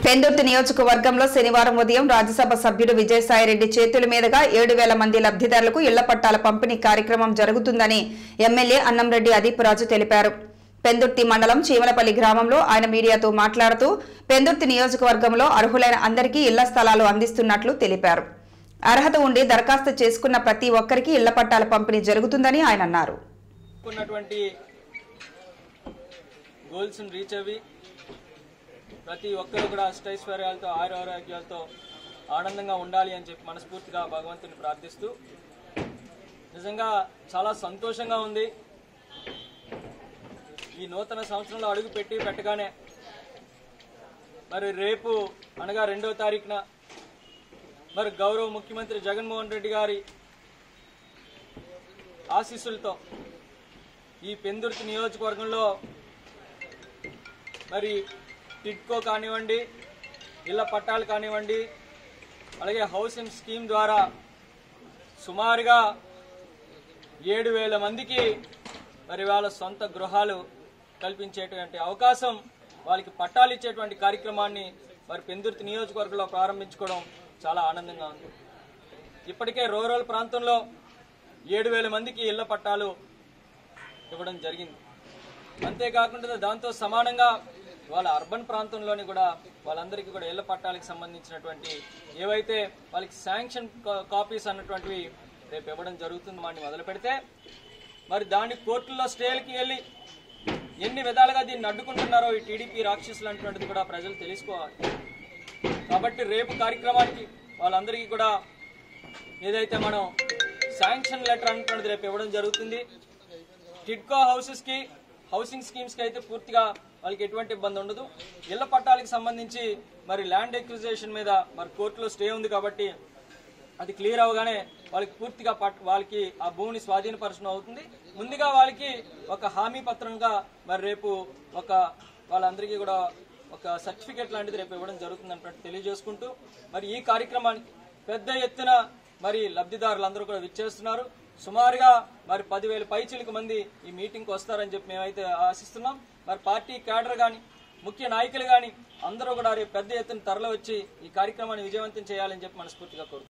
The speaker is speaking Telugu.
పెందుర్తి నియోజకవర్గంలో శనివారం ఉదయం రాజ్యసభ సభ్యుడు విజయసాయిరెడ్డి చేతుల మీదుగా 7,000 మంది లబ్ధిదారులకు ఇళ్ల పట్టాల పంపిణీ కార్యక్రమం జరుగుతుందని ఎమ్మెల్యే అన్నంరెడ్డి అదీపురాజు తెలిపారు. పెందుర్తి మండలం చీమలపల్లి గ్రామంలో ఆయన మీడియాతో మాట్లాడుతూ పెందుర్తి నియోజకవర్గంలో అర్హులైన అందరికీ ఇళ్ల స్థలాలు అందిస్తున్నట్లు తెలిపారు. అర్హత ఉండి దరఖాస్తు చేసుకున్న ప్రతి ఒక్కరికి ఇళ్ల పట్టాల పంపిణీ జరుగుతుందని ఆయన అన్నారు. ప్రతి ఒక్కరు కూడా అష్టైశ్వర్యాలతో ఆరోగ్యాలతో ఆనందంగా ఉండాలి అని చెప్పి మనస్ఫూర్తిగా భగవంతుని ప్రార్థిస్తూ నిజంగా చాలా సంతోషంగా ఉంది. ఈ నూతన సంవత్సరంలో అడుగు పెట్టగానే మరి రేపు అనగా 2వ తారీఖున మరి గౌరవ ముఖ్యమంత్రి జగన్మోహన్ రెడ్డి గారి ఆశీస్సులతో ఈ పెందుర్తి నియోజకవర్గంలో మరి టిడ్కో కానివ్వండి, ఇళ్ల పట్టాలు కానివ్వండి, అలాగే హౌసింగ్ స్కీమ్ ద్వారా సుమారుగా 7,000 మందికి మరి వాళ్ళ సొంత గృహాలు కల్పించేటువంటి అవకాశం, వాళ్ళకి పట్టాలు ఇచ్చేటువంటి కార్యక్రమాన్ని మరి పెందుర్తి నియోజకవర్గంలో ప్రారంభించుకోవడం చాలా ఆనందంగా ఉంది. ఇప్పటికే రూరల్ ప్రాంతంలో 7,000 మందికి ఇళ్ల పట్టాలు ఇవ్వడం జరిగింది. అంతేకాకుండా దాంతో సమానంగా వాళ్ళ అర్బన్ ప్రాంతంలోని కూడా వాళ్ళందరికీ కూడా ఇళ్ల పట్టాలకు సంబంధించినటువంటి ఏవైతే వాళ్ళకి శాంక్షన్ కాపీస్ అన్నటువంటివి రేపు ఇవ్వడం జరుగుతుంది. వాటిని మొదలు పెడితే మరి దాన్ని కోర్టుల్లో స్టేలకి వెళ్ళి ఎన్ని విధాలుగా దీన్ని అడ్డుకుంటున్నారో ఈ టీడీపీ రాక్షసులు అన్నటువంటిది కూడా ప్రజలు తెలుసుకోవాలి. కాబట్టి రేపు కార్యక్రమానికి వాళ్ళందరికీ కూడా ఏదైతే మనం శాంక్షన్ లెటర్ అన్నటువంటిది రేపు ఇవ్వడం జరుగుతుంది. టిడ్కో హౌసెస్కి హౌసింగ్ స్కీమ్స్కి అయితే పూర్తిగా వాళ్ళకి ఎటువంటి ఇబ్బంది ఉండదు. ఇళ్ల పట్టాలకు సంబంధించి మరి ల్యాండ్ ఎక్విజిషన్ మీద మరి కోర్టులో స్టే ఉంది కాబట్టి అది క్లియర్ అవగానే వాళ్ళకి పూర్తిగా వాళ్ళకి ఆ భూమిని స్వాధీనపరచడం అవుతుంది. ముందుగా వాళ్ళకి ఒక హామీ పత్రంగా మరి రేపు వాళ్ళందరికీ కూడా ఒక సర్టిఫికేట్ లాంటిది రేపు ఇవ్వడం జరుగుతుంది అన్నట్టు తెలియజేసుకుంటూ మరి ఈ కార్యక్రమానికి పెద్ద ఎత్తున మరి లబ్ధిదారులందరూ కూడా విచ్చేస్తున్నారు. సుమారుగా మరి 10,000 పైచిలకు మంది ఈ మీటింగ్కి వస్తారని చెప్పి మేమైతే ఆశిస్తున్నాం. మరి పార్టీ క్యాడర్ కానీ ముఖ్య నాయకులు కానీ అందరూ కూడా రేపు పెద్ద ఎత్తున తరలి వచ్చి ఈ కార్యక్రమాన్ని విజయవంతం చేయాలని చెప్పి మనస్ఫూర్తిగా కోరుతున్నాం.